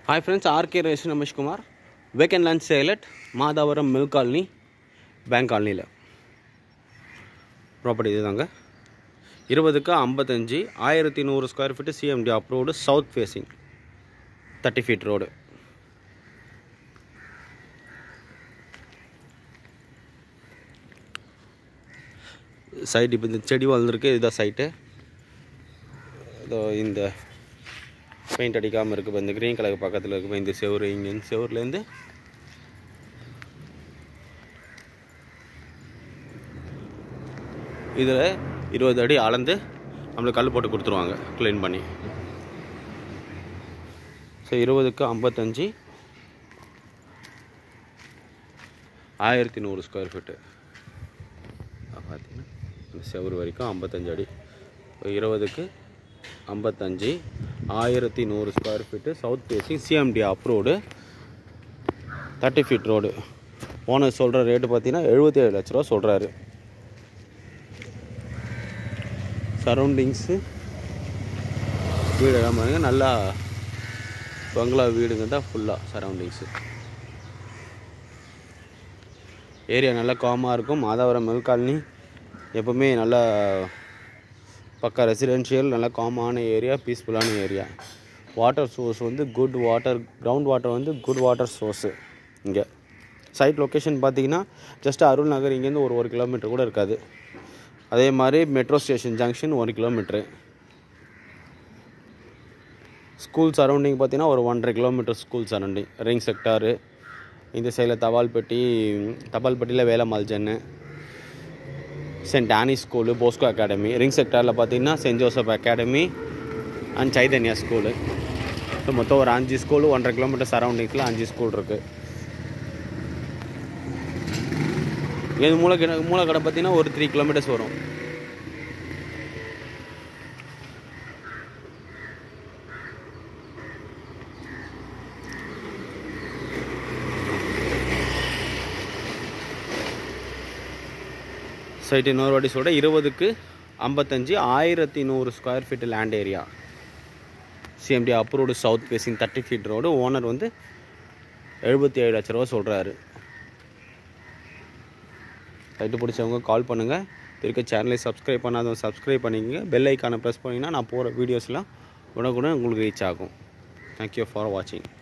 Hi friends, RK Ramesh Ramesh Kumar. Vacant land sale at Madhavaram Milk Colony, Bank Colony. Property is 20 55 1100 square feet CMD approved south facing 30 feet road. Site இப்போ இந்த செடி வளர்ந்திருக்கு இதுதான் side. இந்த paint அடிக்காம இருக்கு இந்த green colour பக்கத்துல இருக்கு இந்த செவுரு இங்க செவுர்ல இருந்து இதுல 20 அடி அளந்து நமக்கு கல் போட்டு கொடுத்துருவாங்க க்ளீன் பண்ணி. சோ 20 க்கு 55 1100 ஸ்கொயர் ஃபீட். பாத்தீங்கன்னா இந்த செவுரு வரைக்கும் 55 அடி. 20 க்கு 55 1100 square feet south facing CMD approved 30 feet road. Owner சொல்கிற ரேட்டு பார்த்தீங்கன்னா 77 லட்ச ரூபா சொல்கிறாரு. சரௌண்டிங்ஸு வீடு எல்லாம் பாருங்கள் நல்லா பங்களா வீடுங்க தான் ஃபுல்லாக சரௌண்டிங்ஸு. ஏரியா நல்லா காமாக இருக்கும். மாதவரம் மில்க் காலனி எப்போவுமே நல்லா பக்கா ரெசிடென்ஷியல் நல்லா காமான ஏரியா, பீஸ்ஃபுல்லான ஏரியா. வாட்டர் சோர்ஸ் வந்து குட் வாட்டர், கிரவுண்ட் வாட்டர் வந்து குட் வாட்டர் சோர்ஸு. இங்கே சைட் லொக்கேஷன் பார்த்தீங்கன்னா ஜஸ்ட் அருள் நகர் இங்கேருந்து ஒரு கிலோமீட்டர் கூட இருக்காது. அதே மாதிரி metro station junction 1 kilometre. School surrounding பார்த்தீங்கன்னா ஒரு 1.5 kilometre school surrounding. Ring sector இந்த சைடில் தபால்பட்டியில் வேலம்மாள் ஜென்னு, saint Anne school, Bosco academy. Ring செக்டாரில் பார்த்தீங்கன்னா saint Joseph academy and Chaitanya school. So மொத்தம் ஒரு 5 ஸ்கூலு 1.5 கிலோமீட்டர் சரௌண்டிங்ஸில் 5 ஸ்கூல் இருக்குது. இது மூலக்கடை பார்த்தீங்கன்னா ஒரு 3 கிலோமீட்டர்ஸ் வரும். சைட் இன்னொரு வாட்டி சொல்கிறேன். 20 க்கு 55 1100 square feet land area. CMD approved south facing 30 feet road. Owner வந்து 77 லட்ச ரூபா சொல்கிறாரு. சைட்டு பிடிச்சவங்க கால் பண்ணுங்கள். இருக்க சேனலை சப்ஸ்கிரைப் பண்ணாதவங்க சப்ஸ்கிரைப் பண்ணிக்கங்க. பெல் ஐக்கானை ப்ரெஸ் பண்ணிங்கன்னா நான் போகிற வீடியோஸ்லாம் உடனே உங்களுக்கு ரீச் ஆகும். தேங்க்யூ ஃபார் வாட்சிங்.